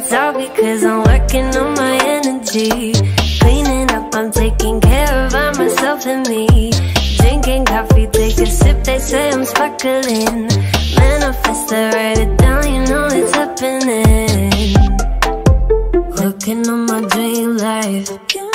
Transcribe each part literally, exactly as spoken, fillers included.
it's all because I'm working on my energy. Cleaning up, I'm taking care of myself and me. Drinking coffee, take a sip, they say I'm sparkling. Manifest it, write it down, you know it's happening. Looking on my dream life.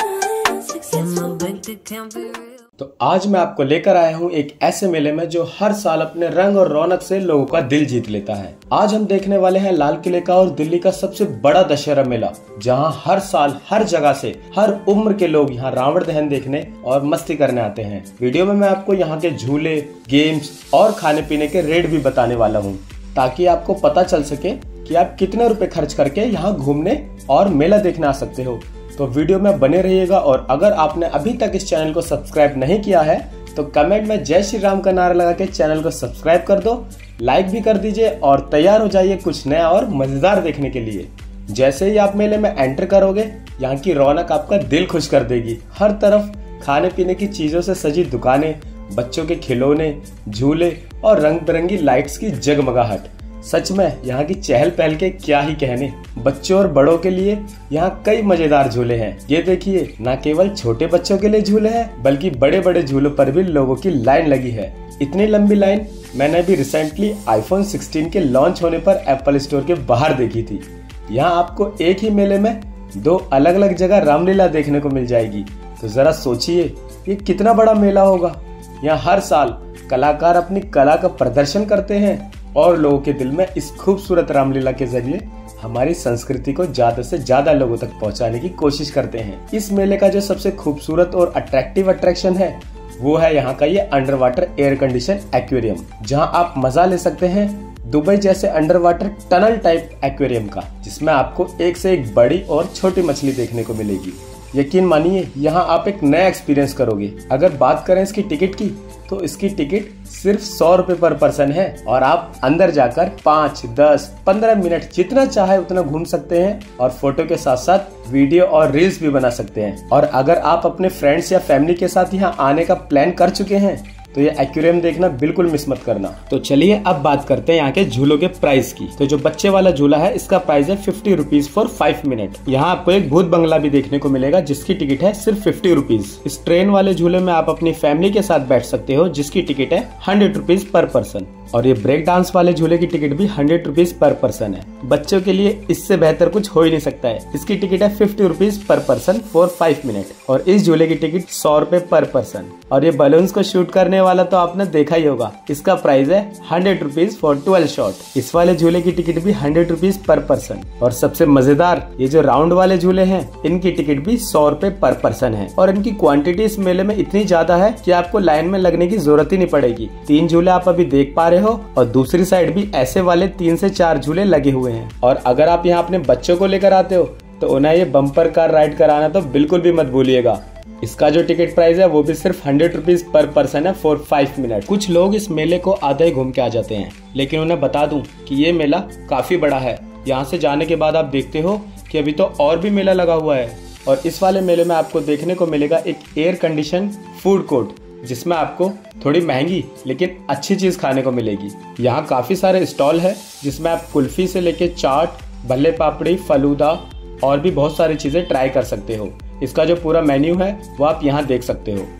In my bank account be real. तो आज मैं आपको लेकर आया हूँ एक ऐसे मेले में जो हर साल अपने रंग और रौनक से लोगों का दिल जीत लेता है। आज हम देखने वाले हैं लाल किले का और दिल्ली का सबसे बड़ा दशहरा मेला, जहाँ हर साल हर जगह से हर उम्र के लोग यहाँ रावण दहन देखने और मस्ती करने आते हैं। वीडियो में मैं आपको यहाँ के झूले, गेम्स और खाने पीने के रेट भी बताने वाला हूँ, ताकि आपको पता चल सके कि आप कितने रुपए खर्च करके यहाँ घूमने और मेला देखने आ सकते हो। तो वीडियो में बने रहिएगा, और अगर आपने अभी तक इस चैनल को सब्सक्राइब नहीं किया है तो कमेंट में जय श्री राम का नारा लगा के चैनल को सब्सक्राइब कर दो, लाइक भी कर दीजिए और तैयार हो जाइए कुछ नया और मजेदार देखने के लिए। जैसे ही आप मेले में एंटर करोगे, यहाँ की रौनक आपका दिल खुश कर देगी। हर तरफ खाने पीने की चीजों से सजी दुकानें, बच्चों के खिलौने, झूले और रंग बिरंगी लाइट्स की जगमगाहट। सच में यहाँ की चहल पहल के क्या ही कहने। बच्चों और बड़ों के लिए यहाँ कई मजेदार झूले हैं। ये देखिए, न केवल छोटे बच्चों के लिए झूले हैं, बल्कि बड़े बड़े झूलों पर भी लोगों की लाइन लगी है। इतनी लंबी लाइन मैंने भी रिसेंटली आईफोन सिक्सटीन के लॉन्च होने पर एप्पल स्टोर के बाहर देखी थी। यहाँ आपको एक ही मेले में दो अलग अलग जगह रामलीला देखने को मिल जाएगी। तो जरा सोचिए, ये कितना बड़ा मेला होगा। यहाँ हर साल कलाकार अपनी कला का प्रदर्शन करते हैं और लोगों के दिल में इस खूबसूरत रामलीला के जरिए हमारी संस्कृति को ज्यादा से ज्यादा लोगों तक पहुंचाने की कोशिश करते हैं। इस मेले का जो सबसे खूबसूरत और अट्रैक्टिव अट्रैक्शन है, वो है यहाँ का ये under water air condition aquarium, जहाँ आप मजा ले सकते हैं दुबई जैसे under water tunnel type aquarium का, जिसमें आपको एक से एक बड़ी और छोटी मछली देखने को मिलेगी। यकीन मानिए, यहाँ आप एक नया एक्सपीरियंस करोगे। अगर बात करें इसकी टिकट की, तो इसकी टिकट सिर्फ सौ रुपए पर पर्सन है और आप अंदर जाकर पाँच, दस, पंद्रह मिनट जितना चाहे उतना घूम सकते हैं और फोटो के साथ साथ वीडियो और रील्स भी बना सकते हैं। और अगर आप अपने फ्रेंड्स या फैमिली के साथ यहाँ आने का प्लान कर चुके हैं तो ये एक्वेरियम देखना बिल्कुल मिस मत करना। तो चलिए अब बात करते हैं यहाँ के झूलों के प्राइस की। तो जो बच्चे वाला झूला है, इसका प्राइस है fifty rupees for five minute. यहाँ आपको एक भूत बंगला भी देखने को मिलेगा, जिसकी टिकट है सिर्फ फिफ्टी रुपीज। इस ट्रेन वाले झूले में आप अपनी फैमिली के साथ बैठ सकते हो, जिसकी टिकट है हंड्रेड रुपीज पर पर्सन। और ये ब्रेक डांस वाले झूले की टिकट भी हंड्रेड रुपीज पर पर्सन है। बच्चों के लिए इससे बेहतर कुछ हो ही नहीं सकता है। इसकी टिकट है fifty rupees per person for five minute और इस झूले की टिकट सौ रुपए पर पर्सन। और ये बलून्स को शूट करने वाला तो आपने देखा ही होगा, इसका प्राइस है hundred rupees for twelve shot. इस वाले झूले की टिकट भी हंड्रेड रुपीज पर पर्सन। और सबसे मजेदार, ये जो राउंड वाले झूले हैं, इनकी टिकट भी सौ रुपए पर पर्सन है। और इनकी क्वांटिटी इस मेले में इतनी ज्यादा है कि आपको लाइन में लगने की जरूरत ही नहीं पड़ेगी। तीन झूले आप अभी देख पा रहे हो और दूसरी साइड भी ऐसे वाले तीन से चार झूले लगे हुए हैं। और अगर आप यहाँ अपने बच्चों को लेकर आते हो तो उन्हें ये बम्पर कार राइड कराना तो बिल्कुल भी मत भूलिएगा। इसका जो टिकट प्राइस है वो भी सिर्फ हंड्रेड रुपीज पर पर्सन है फॉर फाइव मिनट। कुछ लोग इस मेले को आधा ही घूम के आ जाते हैं, लेकिन उन्हें बता दूं कि ये मेला काफी बड़ा है। यहाँ से जाने के बाद आप देखते हो कि अभी तो और भी मेला लगा हुआ है। और इस वाले मेले में आपको देखने को मिलेगा एक एयर कंडीशन फूड कोर्ट, जिसमें आपको थोड़ी महंगी लेकिन अच्छी चीज खाने को मिलेगी। यहाँ काफी सारे स्टॉल है, जिसमें आप कुल्फी से लेके चाट, भल्ले पापड़ी, फलूदा और भी बहुत सारी चीजें ट्राई कर सकते हो। इसका जो पूरा मेन्यू है वो आप यहाँ देख सकते हो।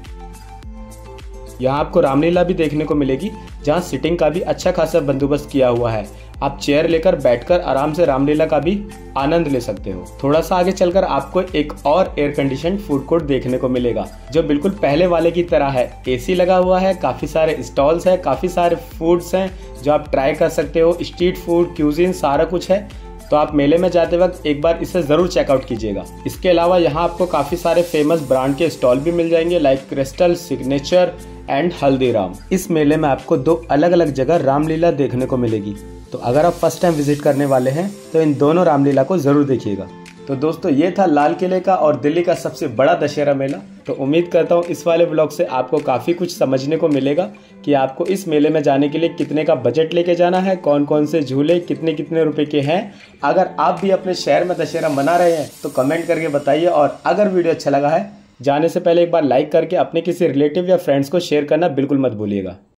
यहाँ आपको रामलीला भी देखने को मिलेगी, जहाँ सिटिंग का भी अच्छा खासा बंदोबस्त किया हुआ है। आप चेयर लेकर बैठकर आराम से रामलीला का भी आनंद ले सकते हो। थोड़ा सा आगे चलकर आपको एक और एयर कंडीशन फूड कोर्ट देखने को मिलेगा, जो बिल्कुल पहले वाले की तरह है। एसी लगा हुआ है, काफी सारे स्टॉल्स है, काफी सारे फूड्स हैं जो आप ट्राई कर सकते हो। स्ट्रीट फूड, क्यूजीन, सारा कुछ है। तो आप मेले में जाते वक्त एक बार इसे जरूर चेकआउट कीजिएगा। इसके अलावा यहाँ आपको काफी सारे फेमस ब्रांड के स्टॉल भी मिल जाएंगे, like crystal, signature and Haldiram. इस मेले में आपको दो अलग अलग जगह रामलीला देखने को मिलेगी। तो अगर आप फर्स्ट टाइम विजिट करने वाले हैं तो इन दोनों रामलीला को जरूर देखिएगा। तो दोस्तों, ये था लाल किले का और दिल्ली का सबसे बड़ा दशहरा मेला। तो उम्मीद करता हूँ इस वाले ब्लॉग से आपको काफ़ी कुछ समझने को मिलेगा कि आपको इस मेले में जाने के लिए कितने का बजट लेके जाना है, कौन कौन से झूले कितने कितने रुपए के हैं। अगर आप भी अपने शहर में दशहरा मना रहे हैं तो कमेंट करके बताइए, और अगर वीडियो अच्छा लगा है, जाने से पहले एक बार लाइक करके अपने किसी रिलेटिव या फ्रेंड्स को शेयर करना बिल्कुल मत भूलिएगा।